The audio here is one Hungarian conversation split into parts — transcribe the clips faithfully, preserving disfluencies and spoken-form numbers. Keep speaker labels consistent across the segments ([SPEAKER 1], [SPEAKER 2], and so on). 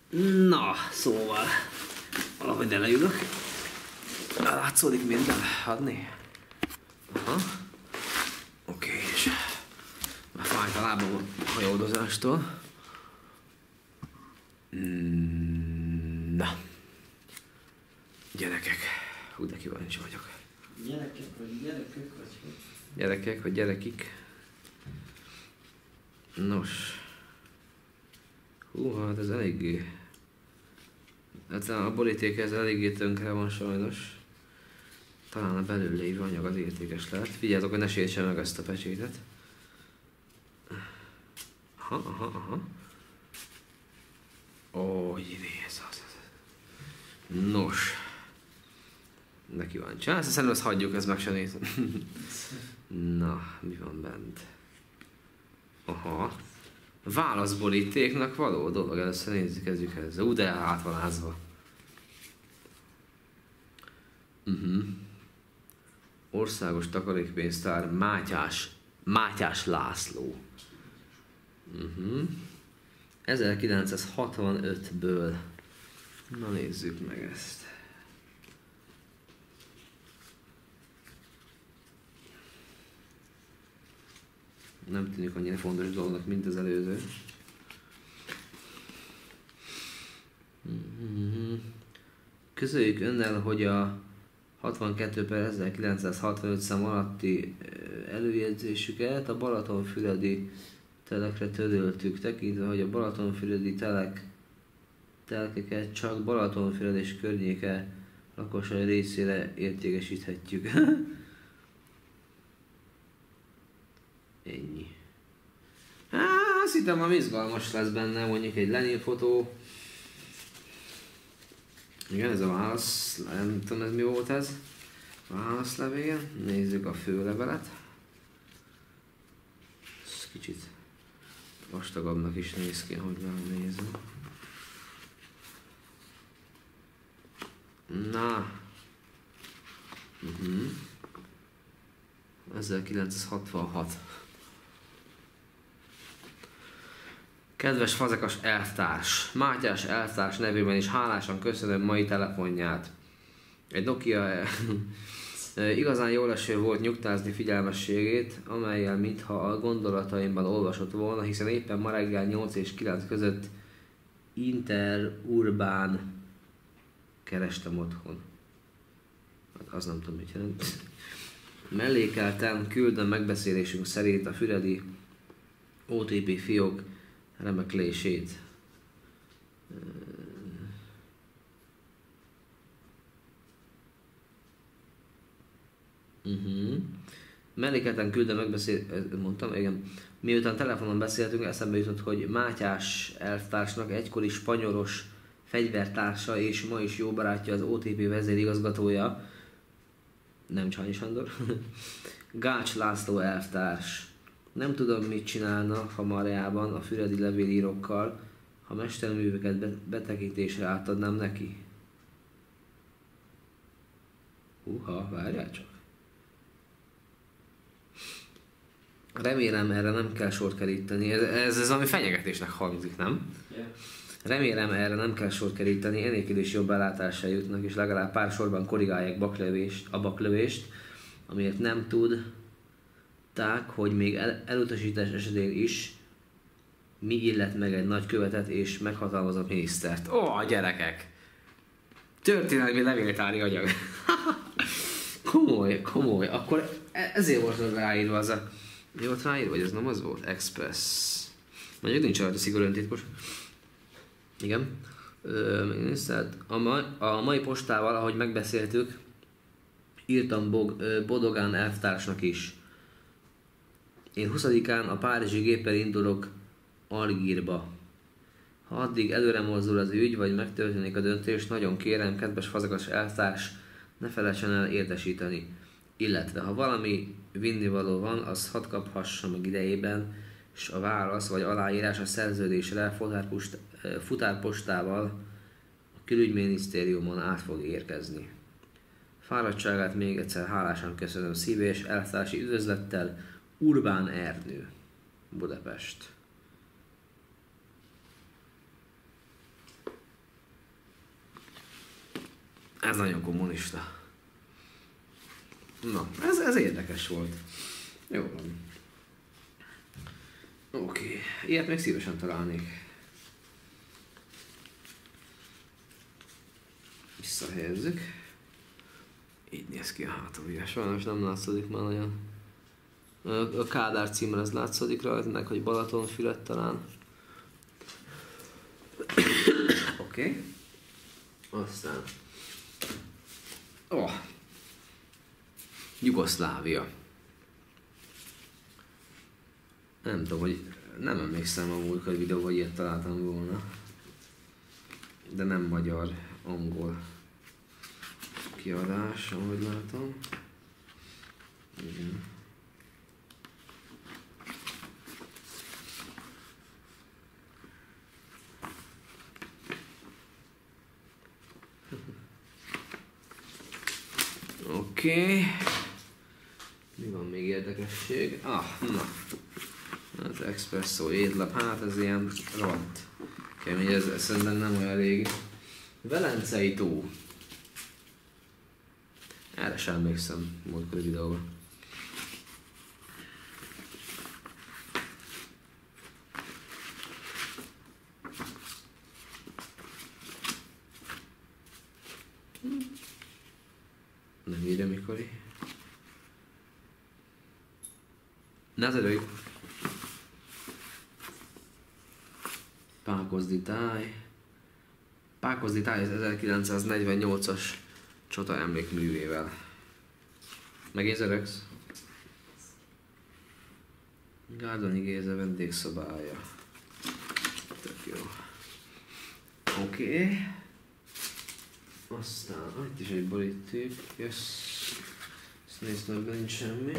[SPEAKER 1] Na, szóval, valahogy ne leülök. Látszódik minden adni? Aha. Oké, és már fájt a lábam a hajódozástól. Mm, na. Gyerekek. Hú, de kíváncsi vagyok.
[SPEAKER 2] Gyerekek vagy gyerekek vagy hogy?
[SPEAKER 1] Gyerekek vagy gyerekik. Nos. Húha, hát ez eléggé... Hát a boríték ez eléggé tönkre van sajnos. Talán a belül lévő anyag az értékes lehet. Figyeljetek, hogy ne sértse meg ezt a pecsétet. Aha, aha, aha. Ó, jé, ez az, az. Nos. De kíváncsi. Hát szerintem ezt hagyjuk, ez meg se nézem. Na, mi van bent? Aha. Válaszborítéknak való dolog, először nézzük, kezdjük ezzel. Ú, de át van ázva. Uh-huh. Országos takarékpénztár Mátyás, Mátyás László. Uh-huh. ezerkilencszázhatvanötből. Na nézzük meg ezt. Nem tűnik annyira fontos dolognak, mint az előző. Közöljük önnel, hogy a hatvankettő per ezerkilencszázhatvanöt szám alatti előjegyzésüket a balatonfüredi telekre töröltük, tekintve, hogy a balatonfüredi telek telkeket csak Balatonfüred és környéke lakosai részére értékesíthetjük. Ennyi. Há, azt hittem, hogy izgalmas lesz benne, mondjuk egy Lenin fotó. Igen, ez a válasz, nem tudom, ez mi volt ez. Válaszlevél. Nézzük a főlevelet. Ez kicsit vastagabbnak is néz ki, hogy megnézem. Na. Uh-huh. ezerkilencszázhatvanhat. Kedves fazekas elvtárs! Mátyás elvtárs nevében is hálásan köszönöm mai telefonját. Egy Nokia igazán jól eső volt nyugtázni figyelmességét, amellyel mintha a gondolataimban olvasott volna, hiszen éppen ma reggel nyolc és kilenc között interurbán kerestem otthon. Hát az nem tudom, mit jelent. Mellékeltem, küldöm megbeszélésünk szerint a füredi o té pé fiók remeklését. Uh-huh. Mellékeltem, küldöm megbeszélésünk, mondtam, igen. Miután telefonon beszéltünk, eszembe jutott, hogy Mátyás elvtársnak egykori spanyolos fegyvertársa és ma is jó barátja az o té pé vezérigazgatója, nem Csányi Sándor, Gács László elvtárs. Nem tudom, mit csinálna Hamarjában a füredi levélírókkal, ha mesterműveket betekintésre átadnám neki. Húha, várjál csak. Remélem, erre nem kell sort keríteni. Ez, ez, ez ami fenyegetésnek hangzik, nem?
[SPEAKER 2] Yeah.
[SPEAKER 1] Remélem, erre nem kell sort keríteni, enélkül is jobb belátásra jutnak, és legalább pár sorban korrigálják baklövést, a baklövést, amiért nem tudták, hogy még el, elutasítás esetén is mi illet meg egy nagykövetet és meghatalmazott minisztert. Ó, a gyerekek! Történelmi levéltári anyag. Komoly, komoly. Akkor ezért volt ráírva az a... Mi volt ráírva, vagy ez nem az volt? Express. Mondjuk nincs rajta szigorúan titkos. Igen. Ö, a, mai, a mai postával, ahogy megbeszéltük, írtam Bog, Bodogán elvtársnak is. Én huszadikán a párizsi géppel indulok Algírba. Ha addig előre mozdul az ügy, vagy megtörténik a döntés, nagyon kérem, kedves fazekas elvtárs, ne felejtsen el értesíteni. Illetve, ha valami vinnivaló van, az hadd kaphassam meg idejében, és a válasz vagy aláírás a szerződésre futárpostával a külügyminisztériumon át fog érkezni. Fáradtságát még egyszer hálásan köszönöm szíves elvtársi üdvözlettel, Urbán Ernő, Budapest. Ez nagyon kommunista. Na, ez, ez érdekes volt. Jó van. Oké, okay. Ilyet még szívesen találnék. Visszahelyezzük. Így néz ki a hátulja. Sajnos nem látszik már nagyon. A Kádár címre ez látszik rajta, hogy Balatonfüred talán. Oké. Okay. Aztán... Oh. Jugoszlávia. Nem tudom, hogy nem emlékszem a múltkor videóban, hogy ilyet találtam volna. De nem magyar, angol kiadás, ahogy látom. Igen. Oké. Okay. Mi van még érdekesség? Ah, na. Az Expresso étlap, hát ez ilyen rohadt kemény, ez, ez szerintem nem olyan régi. Velencei tó. Erre sem emlékszem múltkori videóban. Nem írja mikori. Ne törődj! Pákozdi táj. Pákozdi táj az ezerkilencszáznegyvennyolcas csata emlékművével. Megint Zerex. Gárdonyi Géza vendégszobája. Tök jó. Oké. Okay. Aztán, itt is egy boríték. Yes. Ezt nézd meg, nincs semmi.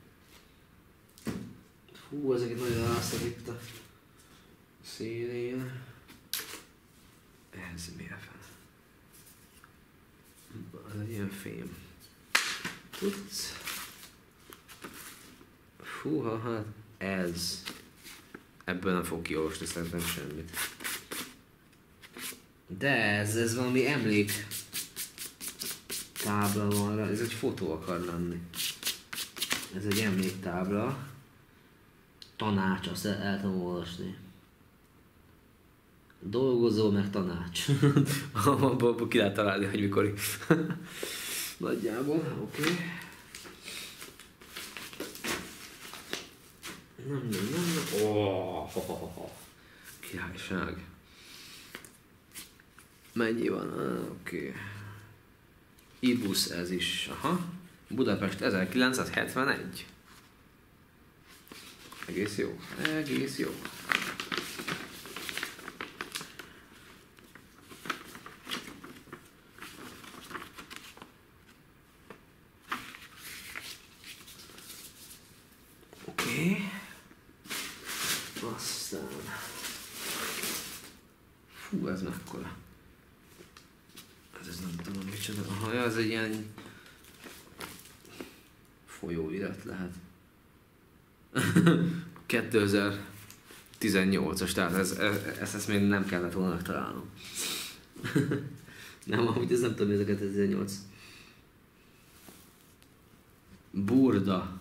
[SPEAKER 1] Hú, ezeket nagyon rászak itt a szélén. Ez mi a fel? Ez egy ilyen fém. Tudsz? Fúha, hát ez. Ebből nem fog kiolvasni szerintem semmit. De ez, ez valami emlék tábla van rá, ez egy fotó akar lenni. Ez egy emléktábla. Tanács, azt el, el tudom olvasni. Dolgozó meg tanács. Abból ki lehet találni, hogy mikor. Nagyjából, oké. Okay. Nem, nem, nem. Oh, oh, oh, oh. Királyság. Mennyi van? Ah, oké. Okay. Ibusz ez is. Aha. Budapest ezerkilencszázhetvenegy. Egész jó. Egész jó. Oké. Okay. Aztán... Fú, ez mekkora. Ez, ez nem tudom micsoda. Aha, ez egy ilyen... folyóirat lehet. kétezer-tizennyolcas, tehát ez, ez, ezt, ezt még nem kellett volna találnom. Nem, amúgy ez nem tudom, ez a kétezer-tizennyolc. Burda.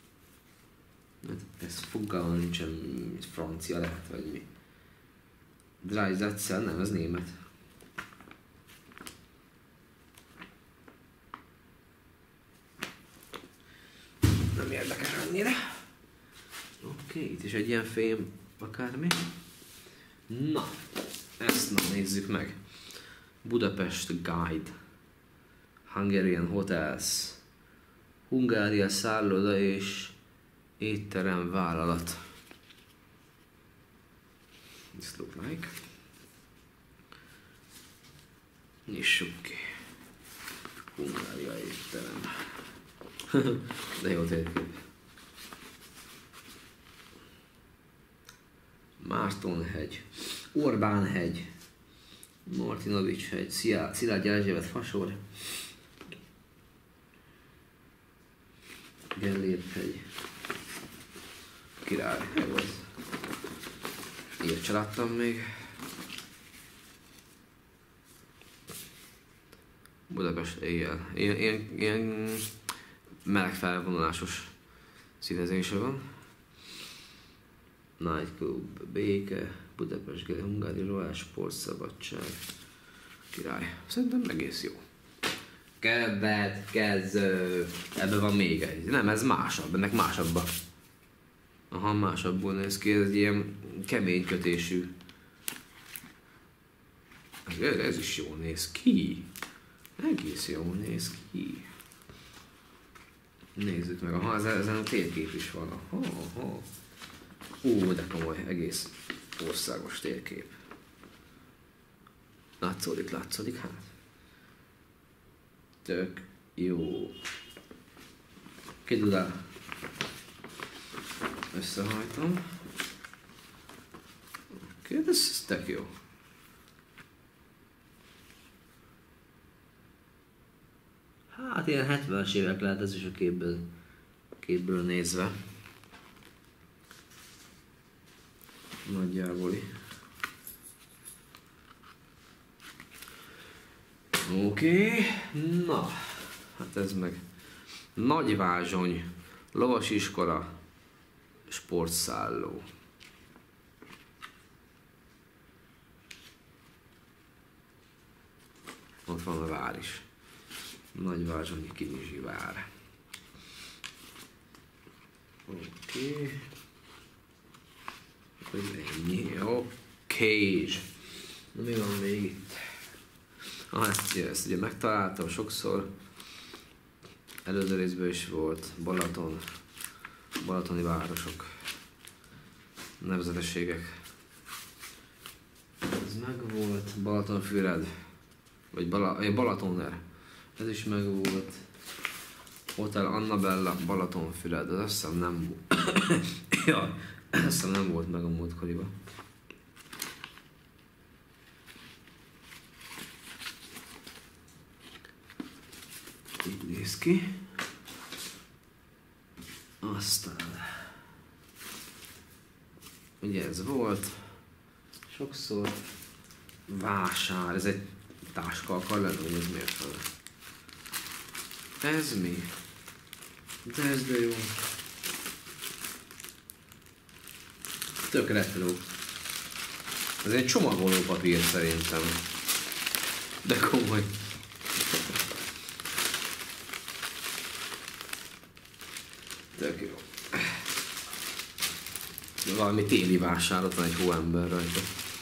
[SPEAKER 1] Ez fogalmam nincsen, francia lehet, vagy mi. Dreiszetzel, nem, ez német. Nem érdekel annyira. Oké, okay, itt is egy ilyen fém akármi. Na, ezt na, nézzük meg. Budapest Guide. Hungarian Hotels. Hungária szálloda és étterem vállalat. This look like. Nyissuk ki. Hungária étterem. De jó térkép. Mártonhegy, Orbánhegy, Martinovics hegy, Szilágy Erzsébet fasor, Gellért hegy, király, ez volt. Ilyet se láttam még. Budapest éjjel. Ilyen, ilyen, ilyen meleg felvonulásos színezése van. Nightclub, Béke, Budapest, Hungária, Royal Sportszabadság. Király. Szerintem egész jó. Kevet, kezdő. Ebben van még egy. Nem, ez másabb. Ennek másabb. Aha, másabbul néz ki. Ez egy ilyen kemény kötésű. Ez, ez is jól néz ki. Egész jól néz ki. Nézzük meg. Aha, ezen a térkép is van. Aha, aha. Ó, de komoly. Egész országos térkép. Látszódik, látszódik, hát. Tök jó. Kidudál. Összehajtom. Oké, okay, ez, ez tök jó. Hát ilyen hetvenes évek lehet ez is a képből, képből nézve. Nagyjából. Oké, okay. Na, hát ez meg Nagyvázsony, lovasiskola, sportszálló. Ott van a vár is. Nagyvázsonyi Kinizsi vár. Oké. Okay. Ennyi. Oké. Na mi van még itt? Ah, ezt, ugye, ezt ugye megtaláltam sokszor. Előző részben is volt. Balaton. Balatoni városok. Nevezetességek. Ez meg volt. Balatonfüred. Vagy Bala, Balatonner. Ez is meg volt. Hotel Annabella, Balatonfüred. Ez azt hiszem nem volt. Ja, azt hiszem nem volt meg a múltkoriban. Így néz ki. Aztán... Ugye ez volt. Sokszor. Vásár. Ez egy táska akar lenni, hogy ez miért fel. Ez mi? De ez de jó. Tök retro. Ez egy csomagoló papír szerintem. De komoly. Tök jó. Valami téli vásárot van egy hóember rajta.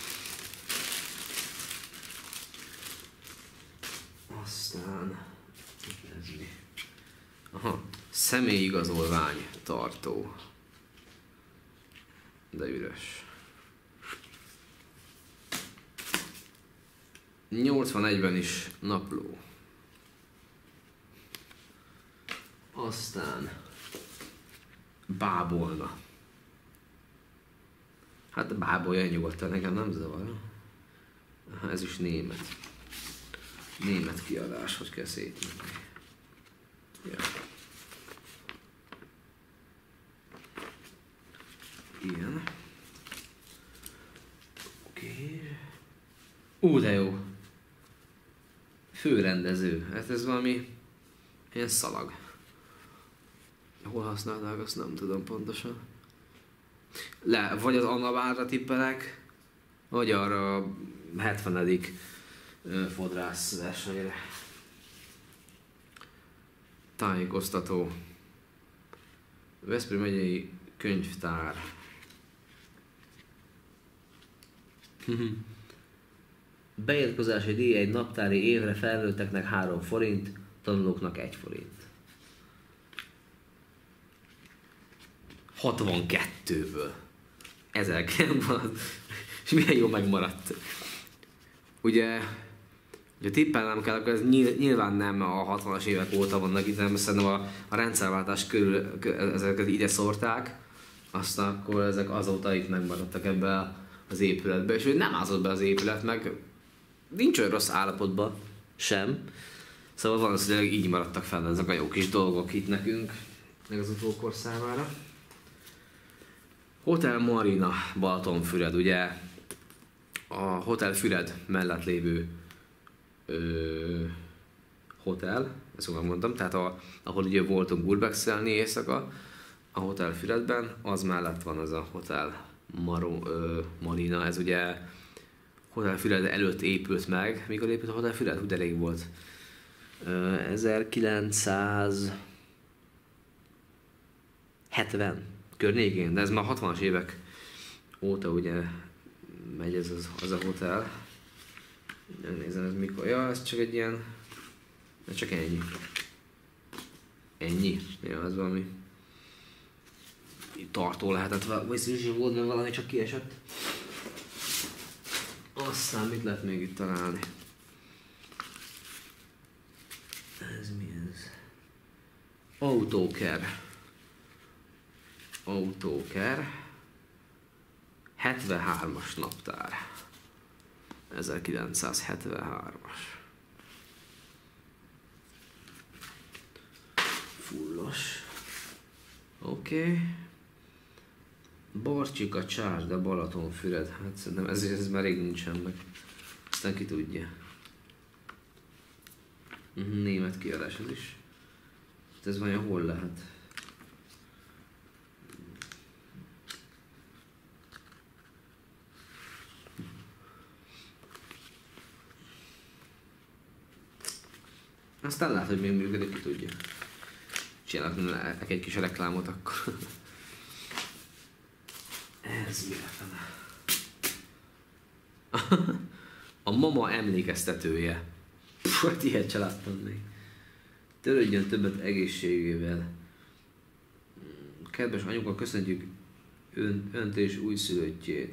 [SPEAKER 1] Aztán... Ez mi? Aha. Személyigazolvány tartó. De üres. nyolcvanegyben is napló. Aztán... Bábolna. Hát bábolja nyugodtan, nekem nem zavar. Aha, ez is német. Német kiadás, hogy kell szétmenni. Ja. Ilyen. Oké. Okay. Ú, de jó. Főrendező. Hát ez valami ilyen szalag. Hol használnák, azt nem tudom pontosan. Le, vagy az Annabárra tippelek, vagy arra a hetvenedik fodrász versenyre. Tájékoztató. Veszprém megyei könyvtár. Beiratkozási díj egy naptári évre felnőtteknek három forint, tanulóknak egy forint. hatvankettőből. ezerkilencszáz. És milyen jó megmaradt. Ugye, ugye tippelnem kell, akkor ez nyilván nem a hatvanas évek óta vannak itt, hanem szerintem a, a rendszerváltás körül ezeket ide szórták, aztán akkor ezek azóta itt megmaradtak ebbe az épületbe, és nem ázott be az épület, meg nincs olyan rossz állapotban sem. Szóval valószínűleg így maradtak fel ezek a jó kis dolgok itt nekünk, meg az utókor számára. Hotel Marina, Balatonfüred, ugye a Hotel Füred mellett lévő ö, hotel, ezt úgy mondtam, tehát a, ahol ugye voltunk Urbexelni éjszaka, a Hotel Füredben, az mellett van az a Hotel Maro, ö, Marina, ez ugye Hotel Füred előtt épült meg. Mikor épült a Hotel Füred? Hú, de rég volt. Ö, ezerkilencszázhetven környékén, de ez már hatvanas évek óta ugye megy ez az, az a hotel. Nem nézem, ez mikor. Ja, ez csak egy ilyen... Ez csak ennyi. Ennyi? Ja, ez valami... tartó lehetett, vagy szükség volt, mert valami csak kiesett. Aztán mit lehet még itt találni? Ez mi ez? Autóker. Autóker. hetvenhármas naptár. ezerkilencszázhetvenhármas. Fullos. Oké. Okay. Barcsika, Csásda, Balatonfüred. Hát szerintem ez, ez már rég nincsen meg. Aztán ki tudja. Német kiadás ez is. Ez vajon hol lehet? Aztán lehet, hogy még működik, ki tudja. Csinálok egy kis reklámot akkor. Ez mi lefele? A mama emlékeztetője. Puh, hát ilyet se láttam még. Törődjön többet egészségével. Kedves anyuka, köszönjük ön, önt és újszülöttjét.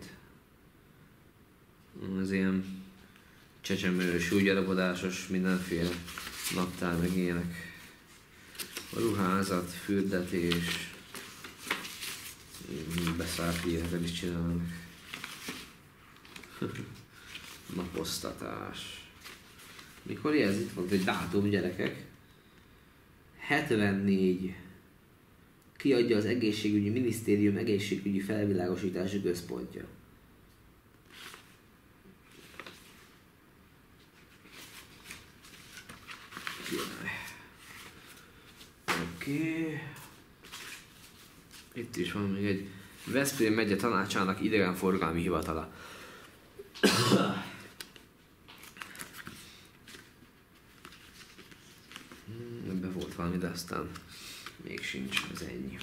[SPEAKER 1] Az ilyen csecsemős, újgyarapodásos, mindenféle naptár, meg ilyenek. A ruházat, fürdetés. Beszállt ilyeneket is csinálnak. Naposztatás. Mikor ez itt volt egy dátum, gyerekek? hetvennégy. Kiadja az egészségügyi minisztérium egészségügyi felvilágosítási központja. Oké. Okay. Itt is van még egy Veszprém megye tanácsának idegenforgalmi hivatala. Ebben volt valami, de aztán még sincs, ez ennyi.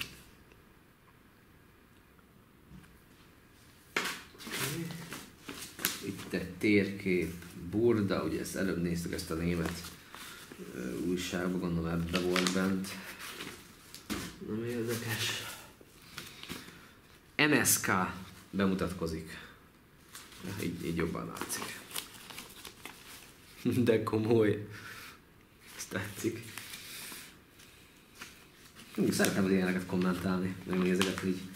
[SPEAKER 1] Itt egy térkép, Burda, ugye ezt előbb néztük, ezt a német újságban, gondolom ebbe volt bent. Nem érdekes. en es ká bemutatkozik. Így, így jobban látszik. De komoly. Ezt tetszik. Szeretem az ilyeneket kommentálni, megnézegetni így.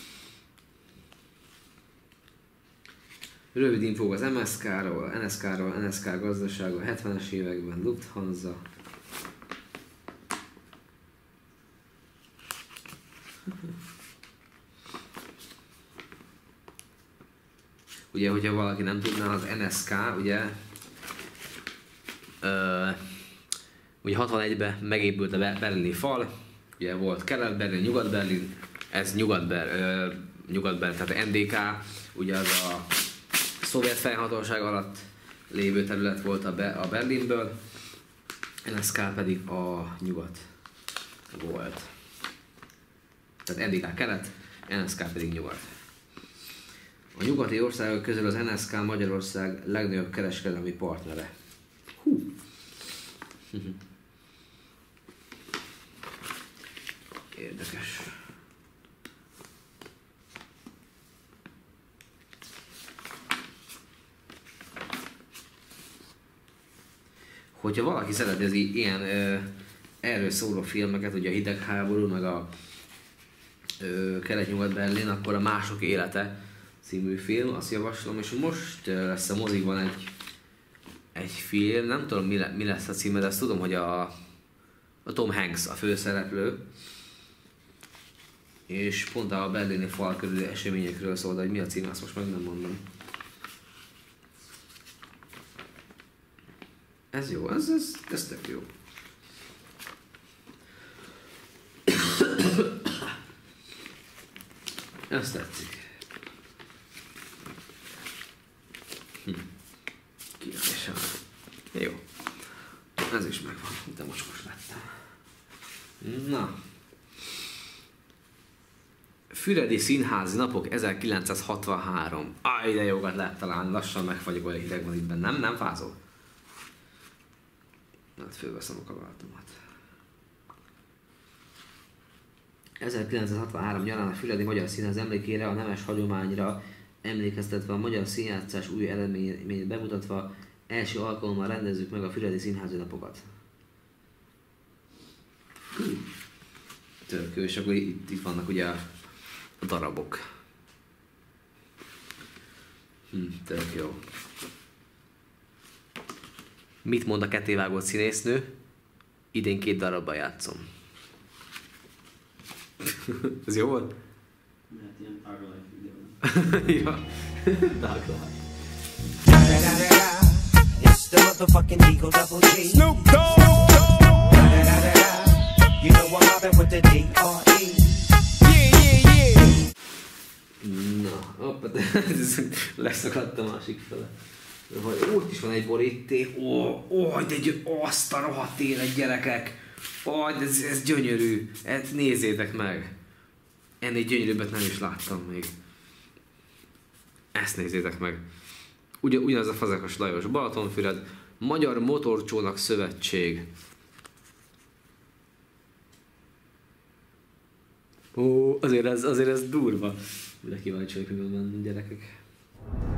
[SPEAKER 1] Rövid infók az em es ká-ról, en es ká-ról, en es ká gazdasága a hetvenes években, Lufthansa. Ugye, hogyha valaki nem tudná, az en es ká, ugye, ö, ugye hatvanegyben megépült a berlini fal, ugye volt Kelet-Berlin, Nyugat-Berlin, ez Nyugat-Berlin, Nyugat-Berlin, tehát en dé ká, ugye az a szovjet fennhatóság alatt lévő terület volt a, Be- a Berlinből, en es ká pedig a nyugat volt. Tehát en dé ká kelet, en es ká pedig nyugat. A nyugati országok közül az en es ká Magyarország legnagyobb kereskedelmi partnere. Hú. Érdekes. Hogyha valaki szereti az ilyen ö, erről szóló filmeket, ugye a hidegháború, meg a ö, Kelet-Nyugat-Berlin, akkor a Mások élete című film, azt javaslom, és most ö, lesz a mozikban egy, egy film, nem tudom mi, le, mi lesz a címe, de azt tudom, hogy a, a Tom Hanks a főszereplő, és pont a berlini fal körüli eseményekről szól, de hogy mi a címe, azt most meg nem mondom. Ez jó, ez, ez, ez tök jó. Ezt tetszik. Hm. Kérdésem. Jó. Ez is megvan. De mocskos lettem. Na. Füredi Színházi Napok ezerkilencszázhatvanhárom. Aj, de jókat lehet találni. Lassan megfagyok, olyan hideg van itt bennem. Nem, nem fázol? Hát fölveszem a kabátomat. ezerkilencszázhatvanhárom nyarán a Füredi Magyar Színház emlékére, a nemes hagyományra emlékeztetve, a magyar színjátszás új eleményét bemutatva, első alkalommal rendezzük meg a Füredi Színházi Napokat. Tök jó, és akkor itt, itt vannak ugye a, a darabok. Hm, tök jó. Mit mond a kettévágott színésznő? Idén két darabban játszom. Ez jó volt?
[SPEAKER 2] Mert ilyen Thug Life videó.
[SPEAKER 1] Ja. Thug Life.
[SPEAKER 3] It's the motherfucking Eagle Double G. Snoop Dogg. You know I'm mobbing with the D R E. Yeah, yeah, yeah.
[SPEAKER 1] Na, hoppa, leszakadt a másik fele. Vagy ott is van egy boríték. Ó, ó, de egy, azt a rohadt élet, gyerekek. Ó, de ez, ez gyönyörű. Ezt nézzétek meg. Ennél gyönyörűbbet nem is láttam még. Ezt nézzétek meg. Ugyan, ugyanaz a Fazekas Lajos, Balatonfüred, Magyar Motorcsónak Szövetség. Ó, azért ez, azért ez durva. De kíváncsi vagyok, hogy van gyerekek.